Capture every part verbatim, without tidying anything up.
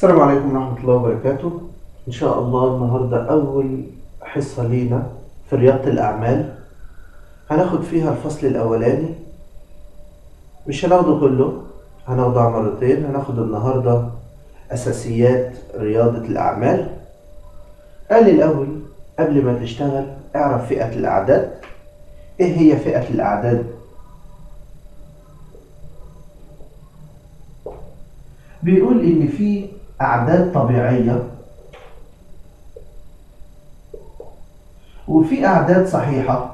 السلام عليكم ورحمة الله وبركاته. إن شاء الله النهاردة أول حصة لينا في رياضة الأعمال، هناخد فيها الفصل الأولاني. مش هناخده كله، هناخده على مرتين. هناخد النهاردة أساسيات رياضة الأعمال. قال لي الأول قبل ما تشتغل اعرف فئة الأعداد. إيه هي فئة الأعداد؟ بيقول إن في أعداد طبيعية وفي أعداد صحيحة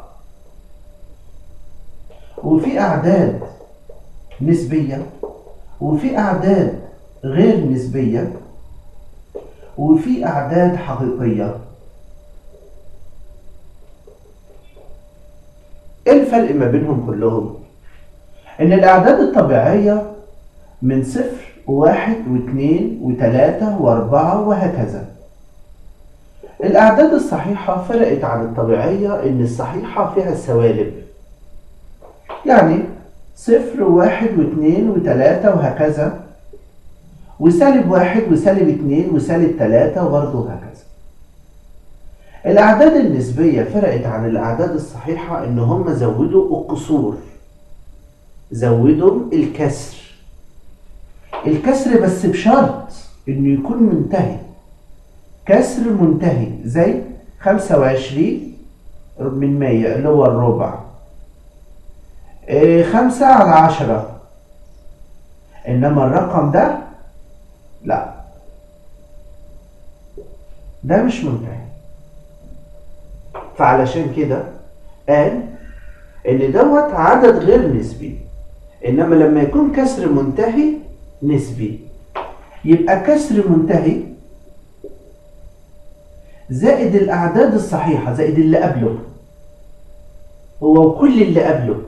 وفي أعداد نسبية وفي أعداد غير نسبية وفي أعداد حقيقية. إيه الفرق ما بينهم كلهم؟ إن الأعداد الطبيعية من صفر وواحد واثنين وثلاثة وأربعة وهكذا. الأعداد الصحيحة فرقت عن الطبيعية إن الصحيحة فيها السوالب، يعني صفر وواحد واثنين وثلاثة وهكذا، وسالب واحد وسالب اثنين وسالب ثلاثة وبرضه هكذا. الأعداد النسبية فرقت عن الأعداد الصحيحة إن هم زودوا القصور، زودوا الكسر. الكسر بس بشرط إنه يكون منتهي، كسر منتهي، زي خمسة وعشرين من مية اللي هو الربع، إيه خمسة على عشرة. إنما الرقم ده لا، ده مش منتهي. فعلشان كده قال إن دوت عدد غير نسبي. إنما لما يكون كسر منتهي نسبي، يبقى كسر منتهي زائد الأعداد الصحيحة زائد اللي قبله، هو وكل اللي قبله.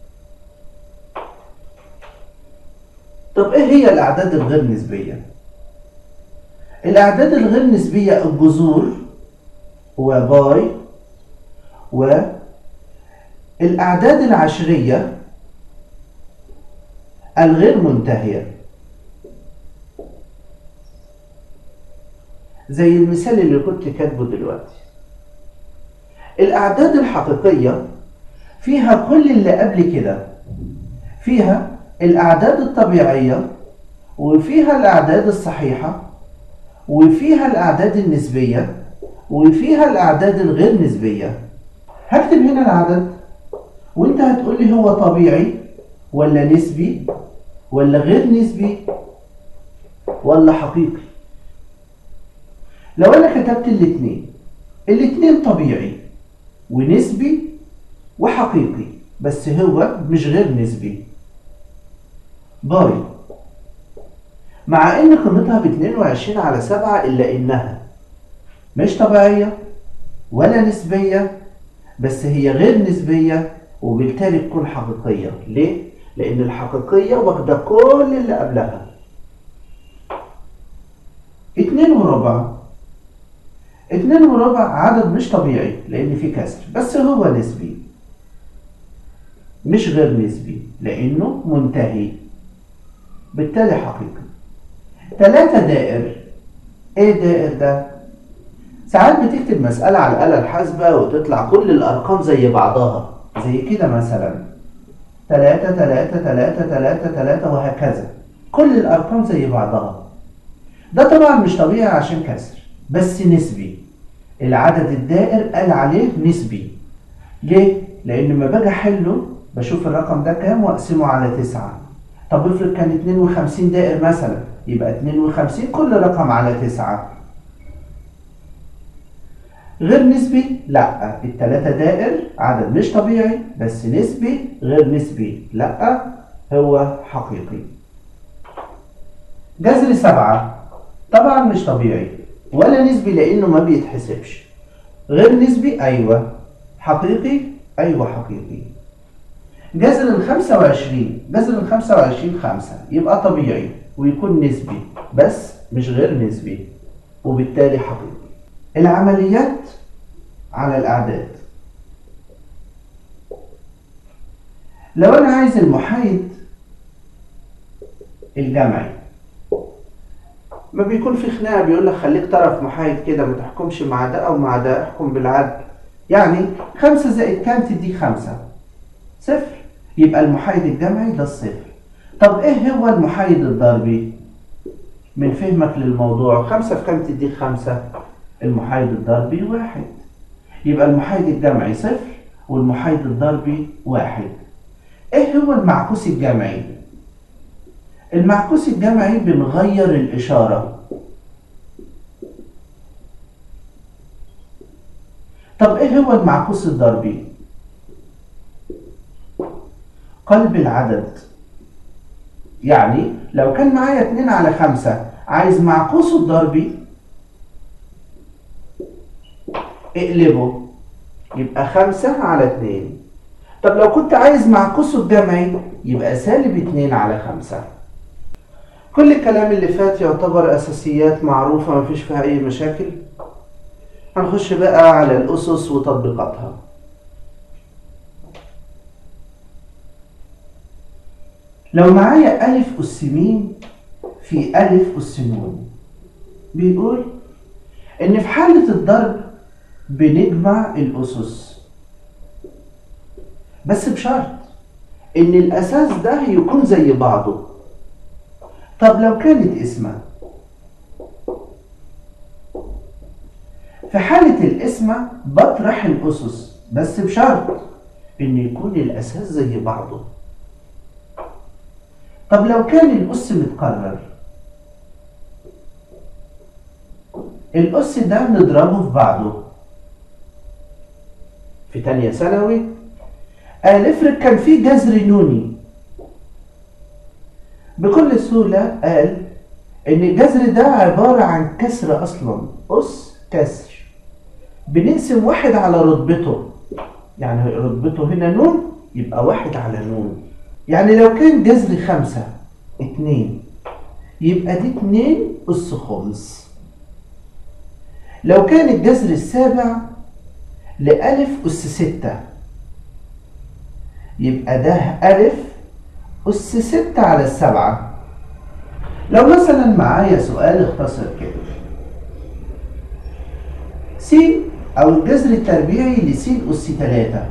طب إيه هي الأعداد الغير نسبية؟ الأعداد الغير نسبية الجذور وباي، والأعداد العشرية الغير منتهية، زي المثال اللي كنت كاتبه دلوقتي. الأعداد الحقيقية فيها كل اللي قبل كده، فيها الأعداد الطبيعية وفيها الأعداد الصحيحة وفيها الأعداد النسبية وفيها الأعداد الغير نسبية. هكتب هنا العدد وانت هتقول لي هو طبيعي ولا نسبي ولا غير نسبي ولا حقيقي. لو انا كتبت الاثنين، الاثنين طبيعي ونسبي وحقيقي، بس هو مش غير نسبي. باي مع ان قيمتها ب اثنين وعشرين على سبعة الا انها مش طبيعية ولا نسبية، بس هي غير نسبية وبالتالي تكون حقيقية. ليه؟ لان الحقيقية واخدة كل اللي قبلها. اتنين وربع، اتنين وربع عدد مش طبيعي لان فيه كسر، بس هو نسبي مش غير نسبي لانه منتهي، بالتالي حقيقي. تلاتة دائر. ايه دائر ده؟ ساعات بتكتب مسألة على الآلة الحاسبة وتطلع كل الأرقام زي بعضها، زي كده مثلا تلاتة تلاتة تلاتة تلاتة تلاتة وهكذا، كل الأرقام زي بعضها. ده طبعا مش طبيعي عشان كسر، بس نسبي. العدد الدائر قال عليه نسبي. ليه؟ لأن لما باجي أحله بشوف الرقم ده كام وأقسمه على تسعة. طب افرض كان اتنين وخمسين دائر مثلا، يبقى اتنين وخمسين كل رقم على تسعة. غير نسبي لا، التلاتة دائر عدد مش طبيعي بس نسبي. غير نسبي لا، هو حقيقي. جذر سبعة طبعا مش طبيعي ولا نسبي لانه ما بيتحسبش. غير نسبي ايوه، حقيقي ايوه حقيقي. جذر الخمسة وعشرين، جذر الخمسة وعشرين خمسة، يبقى طبيعي ويكون نسبي بس مش غير نسبي وبالتالي حقيقي. العمليات على الأعداد. لو أنا عايز المحايد الجمعي ما بيكون في خناقة بيقول لك خليك طرف محايد كده، ما تحكمش مع ده أو مع ده، احكم بالعدل. يعني خمسة زائد كام تديك خمسة؟ صفر. يبقى المحايد الجمعي ده الصفر. طب إيه هو المحايد الضربي؟ من فهمك للموضوع، خمسة في كام تديك خمسة؟ المحايد الضربي واحد. يبقى المحايد الجمعي صفر والمحايد الضربي واحد. إيه هو المعكوس الجمعي؟ المعكوس الجمعي بنغير الإشارة. طب إيه هو المعكوس الضربي؟ قلب العدد. يعني لو كان معايا اتنين على خمسة عايز معكوسه الضربي اقلبه يبقى خمسة على اتنين. طب لو كنت عايز معكوسه الجمعي يبقى سالب اتنين على خمسة. كل الكلام اللي فات يعتبر أساسيات معروفة مفيش فيها أي مشاكل. هنخش بقى على الأسس وتطبيقاتها. لو معايا ألف أس م في ألف أس ن، بيقول إن في حالة الضرب بنجمع الأسس، بس بشرط إن الأساس ده يكون زي بعضه. طب لو كانت قسمة، في حالة القسمة بطرح الأسس بس بشرط إن يكون الأساس زي بعضه. طب لو كان الأس متكرر، الأس ده نضربه في بعضه. في تانية ثانوي قال افرض كان في جذر نوني، بكل سهولة قال إن الجذر ده عبارة عن كسر أصلا، أس كسر، بنقسم واحد على رتبته. يعني رتبته هنا نون يبقى واحد على نون. يعني لو كان جذر خمسة اتنين يبقى دي اتنين أس خمس. لو كان الجذر السابع لألف أس ستة يبقى ده ألف أس ستة على السبعة. لو مثلا معايا سؤال اختصر كده، س أو الجذر التربيعي لس أس تلاتة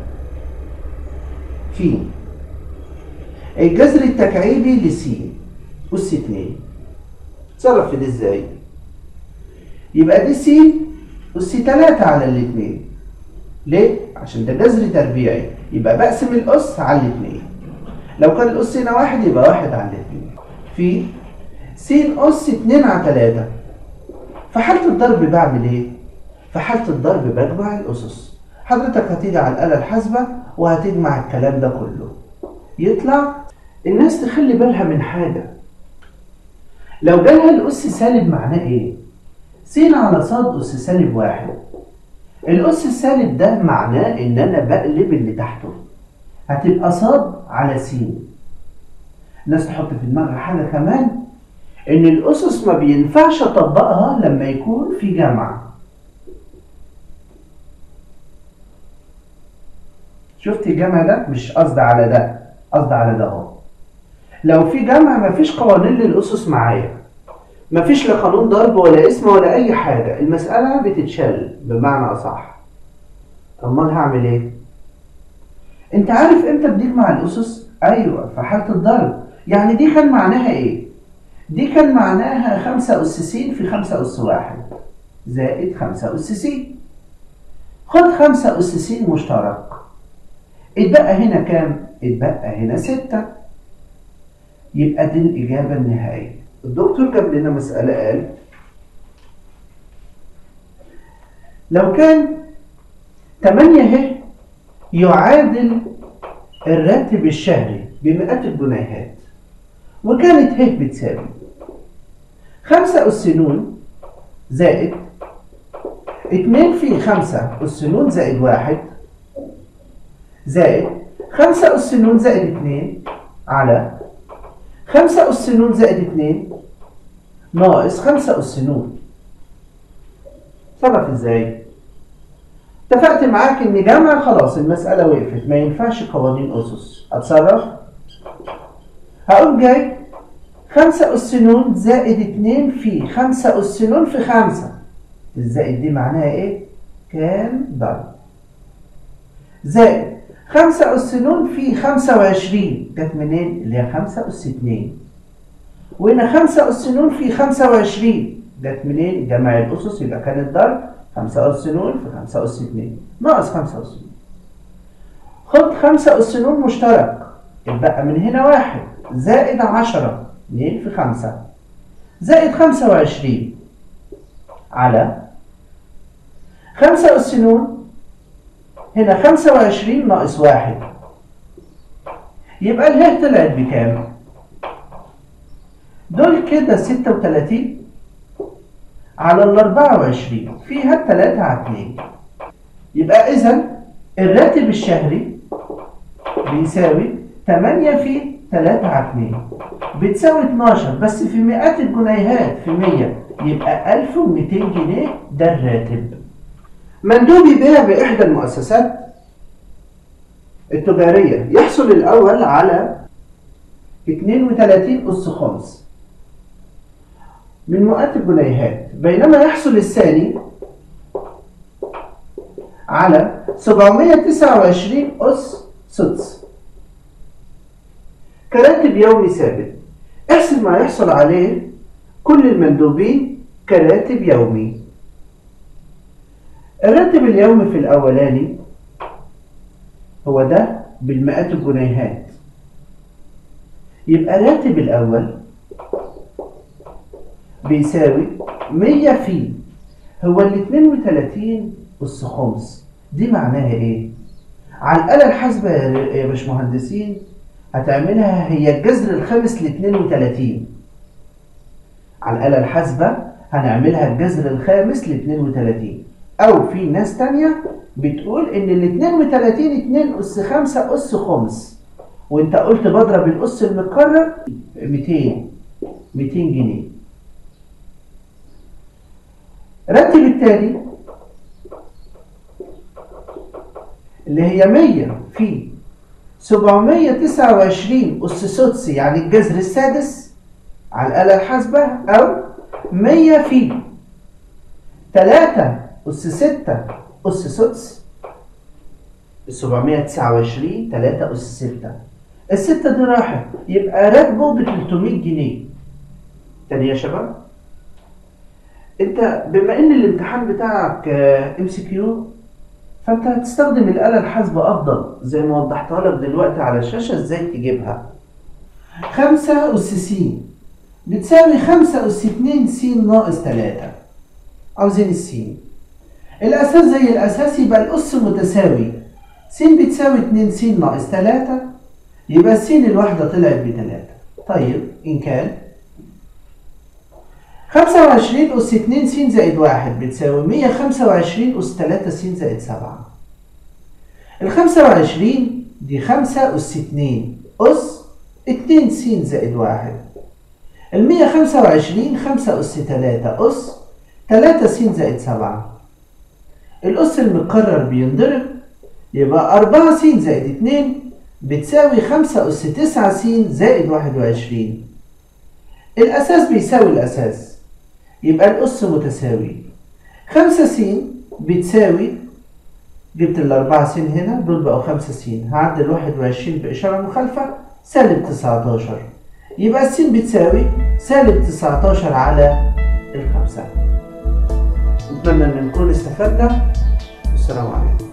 في الجذر التكعيبي لس أس اتنين. اتصرف في دي ازاي؟ يبقى دي س أس تلاتة على الاتنين. ليه؟ عشان ده جذر تربيعي يبقى بقسم الأس على الاتنين. لو كان الأس هنا واحد يبقى واحد على الاتنين في س أس اتنين على تلاتة. في حالة الضرب بعمل ايه؟ في حالة الضرب بجمع الأسس. حضرتك هتيجي على الآلة الحاسبة وهتجمع الكلام ده كله، يطلع الناس تخلي بالها من حاجة. لو جالها الأس سالب معناه ايه؟ س على ص أس سالب واحد. الأس السالب ده معناه إن أنا بقلب اللي تحته، هتبقى ص على س. الناس تحط في دماغها حاجة كمان، إن الأسس ما بينفعش أطبقها لما يكون في جمع. شفت الجمع ده؟ مش قصدي على ده، قصدي على ده اهو. لو في جمع مفيش قوانين للأسس معايا، مفيش لا قانون ضرب ولا اسم ولا أي حاجة، المسألة بتتشل بمعنى أصح. أمال هعمل إيه؟ أنت عارف إمتى بنجمع الأسس؟ أيوه في حالة الضرب. يعني دي كان معناها إيه؟ دي كان معناها خمسة أس س في خمسة أس واحد زائد خمسة أس س. خد خمسة أس س مشترك، اتبقى هنا كام؟ اتبقى هنا ستة. يبقى دي الإجابة النهائية. الدكتور جاب لنا مسألة قال لو كان تمانية ه يعادل الراتب الشهري بمئات الجنيهات، وكانت ه بتساوي خمسة أس ن زائد اتنين في خمسة أس ن زائد واحد زائد خمسة أس ن زائد اتنين على خمسة أس ن زائد اتنين ناقص خمسة أس ن. اتصرف ازاي؟ اتفقت معاك ان جمع خلاص المسألة وقفت، ما ينفعش قوانين أسس. اتصرف؟ هقوم جاي خمسة أس ن زائد اتنين في خمسة أس ن في خمسة. الزائد دي معناها إيه؟ كان ضرب. زائد خمسة أس ن في خمسة وعشرين جت منين؟ اللي هي خمسة أس اتنين. وهنا خمسة أس ن في خمسة وعشرين جت منين؟ جمع الأسس يبقى كان الضرب خمسة أس ن في خمسة أس اتنين ناقص خمسة أس ن. خد خمسة أس ن مشترك يبقى من هنا واحد زائد عشرة اتنين في خمسة زائد خمسة وعشرين على خمسة أس ن هنا خمسة وعشرين ناقص واحد يبقى اله طلعت بكام؟ دول كده ستة وتلاتين على ال أربعة وعشرين فيها التلاتة على اتنين. يبقى إذا الراتب الشهري بيساوي تمانية في تلاتة على اتنين بتساوي اتناشر بس في مئات الجنيهات في مية يبقى ألف ومئتين جنيه ده الراتب. مندوب يبيع بإحدى المؤسسات التجارية يحصل الأول على اتنين وتلاتين أس خمس من مئات الجنيهات بينما يحصل الثاني على سبعمائة وتسعة وعشرين أس سدس كراتب يومي ثابت. احسب ما يحصل عليه كل المندوبين كراتب يومي. الراتب اليومي في الأولاني هو ده بالمئات الجنيهات يبقى الراتب الأول بيساوي مية في هو ال اتنين وتلاتين أس خمس. دي معناها إيه؟ على الآلة الحاسبة يا باشمهندسين هتعملها هي الجذر الخامس ل اتنين وتلاتين. على الآلة الحاسبة هنعملها الجذر الخامس ل اتنين وتلاتين أو في ناس تانية بتقول إن ال اتنين وتلاتين اتنين أس خمسة أس خمس وأنت قلت بضرب الأس المتكرر ميتين ميتين جنيه. رتب التالي اللي هي مية في سبعمائة وتسعة وعشرين أس سدس يعني الجذر السادس على الآلة الحاسبة أو مية في تلاتة أس ستة أس سدس سبعمائة وتسعة وعشرين تلاتة أس ستة الستة دي راحت يبقى راتبه ب تلتمية جنيه. تاني يا شباب انت بما ان الامتحان بتاعك ام سي كيو فانت هتستخدم الآلة الحاسبة افضل زي ما وضحتها لك دلوقتي على الشاشة ازاي تجيبها. خمسة أس س بتساوي خمسة أس اتنين س ناقص تلاتة. عاوزين السين. الأساس زي الأساس يبقى الأس متساوي س بتساوي اتنين س ناقص تلاتة يبقى س الواحدة طلعت بتلاتة. طيب إن كان خمسة وعشرين أس اتنين س زائد واحد بتساوي مية وخمسة وعشرين أس تلاتة س زائد سبعة. ال خمسة وعشرين دي خمسة أس اتنين أس اتنين س زائد واحد. ال مية وخمسة وعشرين خمسة أس تلاتة أس تلاتة س زائد سبعة. الأس المتكرر بينضرب يبقى أربعة س زائد اتنين بتساوي خمسة أس تسعة س زائد واحد وعشرين. الأساس بيساوي الأساس يبقى الأس متساوي. خمسة س بتساوي جبت الأربعة س هنا دول بقوا خمسة س هعدل واحد وعشرين بإشارة مخالفة سالب تسعتاشر يبقى الس بتساوي سالب تسعتاشر على الخمسة. أتمنى أن نكون استفدنا. السلام عليكم.